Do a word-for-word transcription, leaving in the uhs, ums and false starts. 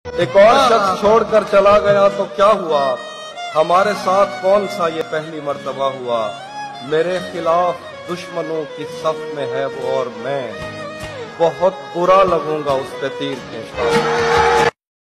एक और शख्स छोड़कर चला गया तो क्या हुआ, हमारे साथ कौन सा ये पहली मर्तबा हुआ। मेरे खिलाफ दुश्मनों की सफ में है वो और मैं, बहुत बुरा लगूंगा उस पे तीर खींचता।